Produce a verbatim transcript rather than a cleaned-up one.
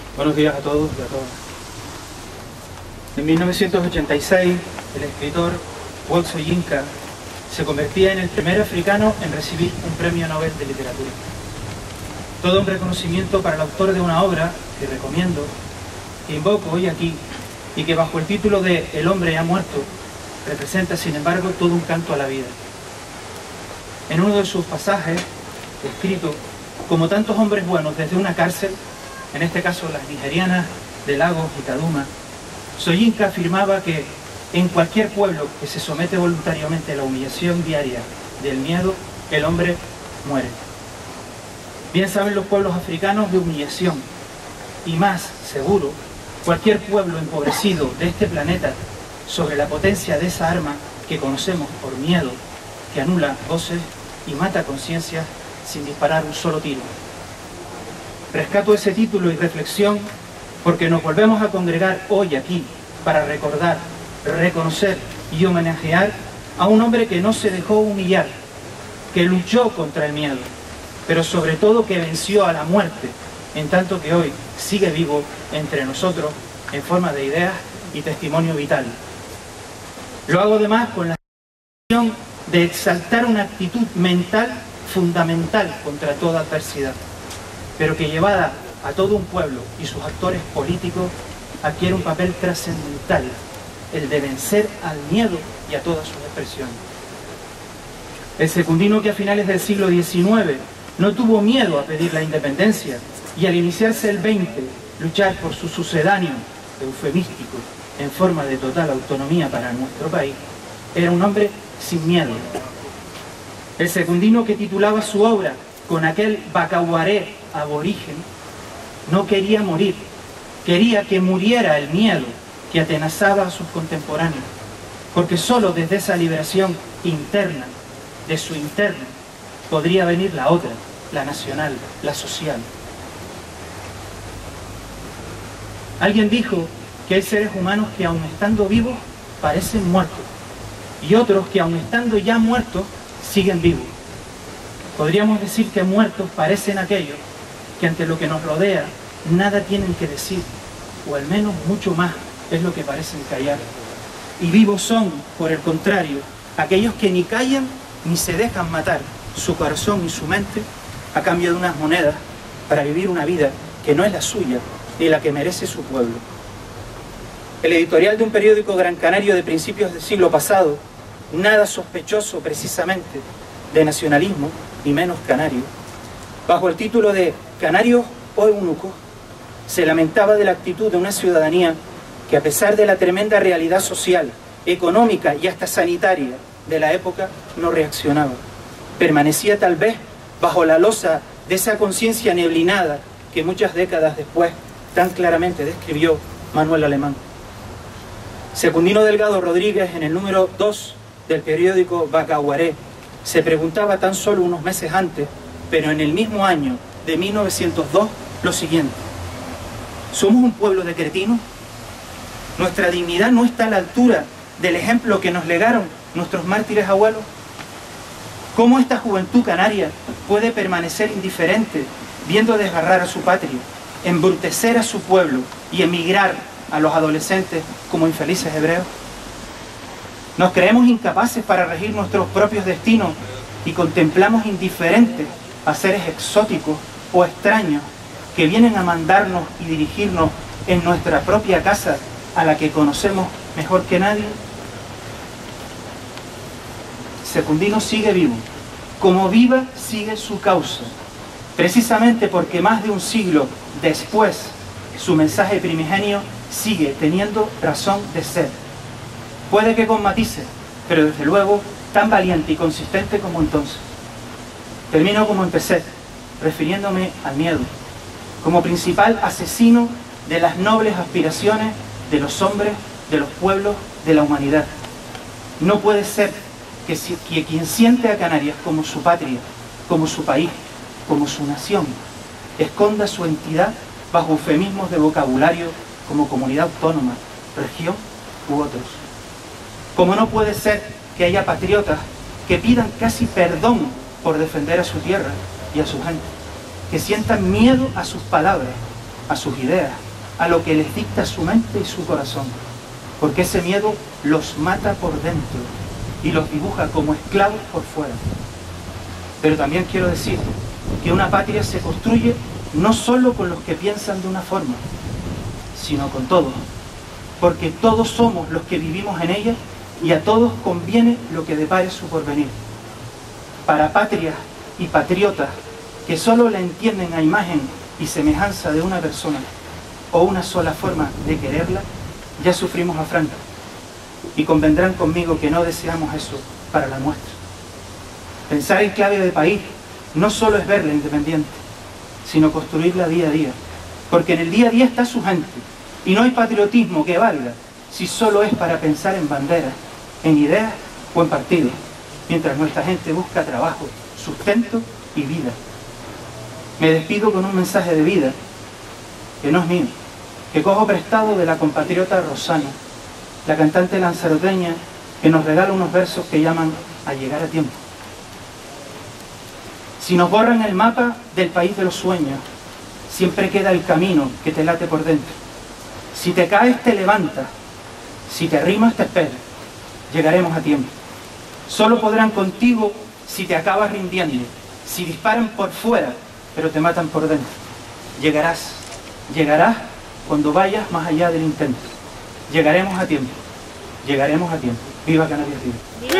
Buenos días a todos y a todas. En mil novecientos ochenta y seis, el escritor Walt Soyinka se convertía en el primer africano en recibir un premio Nobel de literatura. Todo un reconocimiento para el autor de una obra que recomiendo, que invoco hoy aquí, y que bajo el título de El hombre ha muerto, representa sin embargo todo un canto a la vida. En uno de sus pasajes, escrito, como tantos hombres buenos desde una cárcel, en este caso las nigerianas de Lagos y Kaduna, Soyinka afirmaba que en cualquier pueblo que se somete voluntariamente a la humillación diaria del miedo, el hombre muere. Bien saben los pueblos africanos de humillación, y más, seguro, cualquier pueblo empobrecido de este planeta sobre la potencia de esa arma que conocemos por miedo, que anula voces y mata conciencias sin disparar un solo tiro. Rescato ese título y reflexión porque nos volvemos a congregar hoy aquí para recordar, reconocer y homenajear a un hombre que no se dejó humillar, que luchó contra el miedo, pero sobre todo que venció a la muerte, en tanto que hoy sigue vivo entre nosotros en forma de ideas y testimonio vital. Lo hago además con la intención de exaltar una actitud mental fundamental contra toda adversidad, pero que llevada a todo un pueblo y sus actores políticos adquiere un papel trascendental, el de vencer al miedo y a todas sus expresiones. El secundino que a finales del siglo diecinueve no tuvo miedo a pedir la independencia y al iniciarse el veinte luchar por su sucedáneo eufemístico en forma de total autonomía para nuestro país, era un hombre sin miedo. El secundino que titulaba su obra con aquel bacauaré aborigen no quería morir, quería que muriera el miedo que atenazaba a sus contemporáneos, porque solo desde esa liberación interna, de su interno, podría venir la otra, la nacional, la social. Alguien dijo que hay seres humanos que aun estando vivos parecen muertos y otros que aun estando ya muertos siguen vivos. Podríamos decir que muertos parecen aquellos que ante lo que nos rodea nada tienen que decir, o al menos mucho más es lo que parecen callar. Y vivos son, por el contrario, aquellos que ni callan ni se dejan matar su corazón y su mente a cambio de unas monedas para vivir una vida que no es la suya ni la que merece su pueblo. El editorial de un periódico gran canario de principios del siglo pasado, nada sospechoso precisamente de nacionalismo, ni menos canario, bajo el título de Canarios o eunucos, se lamentaba de la actitud de una ciudadanía que, a pesar de la tremenda realidad social, económica y hasta sanitaria de la época, no reaccionaba. Permanecía tal vez bajo la losa de esa conciencia neblinada que muchas décadas después tan claramente describió Manuel Alemán. Secundino Delgado Rodríguez, en el número dos del periódico Bacauaré, se preguntaba tan solo unos meses antes, pero en el mismo año de mil novecientos dos, lo siguiente: ¿somos un pueblo de cretinos? ¿Nuestra dignidad no está a la altura del ejemplo que nos legaron nuestros mártires abuelos? ¿Cómo esta juventud canaria puede permanecer indiferente viendo desgarrar a su patria, embrutecer a su pueblo y emigrar a los adolescentes como infelices hebreos? Nos creemos incapaces para regir nuestros propios destinos y contemplamos indiferentes a seres exóticos o extraños que vienen a mandarnos y dirigirnos en nuestra propia casa, a la que conocemos mejor que nadie. Secundino sigue vivo, como viva sigue su causa, precisamente porque más de un siglo después su mensaje primigenio sigue teniendo razón de ser. Puede que con matices, pero desde luego tan valiente y consistente como entonces. Termino como empecé, refiriéndome al miedo, como principal asesino de las nobles aspiraciones de los hombres, de los pueblos, de la humanidad. No puede ser que, si, que quien siente a Canarias como su patria, como su país, como su nación, esconda su entidad bajo eufemismos de vocabulario como comunidad autónoma, región u otros. Como no puede ser que haya patriotas que pidan casi perdón por defender a su tierra y a su gente, que sientan miedo a sus palabras, a sus ideas, a lo que les dicta su mente y su corazón, porque ese miedo los mata por dentro y los dibuja como esclavos por fuera. Pero también quiero decir que una patria se construye no solo con los que piensan de una forma, sino con todos, porque todos somos los que vivimos en ella y a todos conviene lo que depare su porvenir. Para patrias y patriotas que solo la entienden a imagen y semejanza de una persona o una sola forma de quererla, ya sufrimos afrenta, y convendrán conmigo que no deseamos eso para la nuestra. Pensar en clave de país no solo es verla independiente, sino construirla día a día, porque en el día a día está su gente, y no hay patriotismo que valga si solo es para pensar en banderas, en ideas o en partidos, mientras nuestra gente busca trabajo, sustento y vida. Me despido con un mensaje de vida, que no es mío, que cojo prestado de la compatriota Rosana, la cantante lanzaroteña, que nos regala unos versos que llaman a llegar a tiempo. Si nos borran el mapa del país de los sueños, siempre queda el camino que te late por dentro. Si te caes, te levantas. Si te arrimas, te esperas. Llegaremos a tiempo. Solo podrán contigo si te acabas rindiendo, si disparan por fuera, pero te matan por dentro. Llegarás, llegarás cuando vayas más allá del intento. Llegaremos a tiempo, llegaremos a tiempo. ¡Viva Canarias Libre!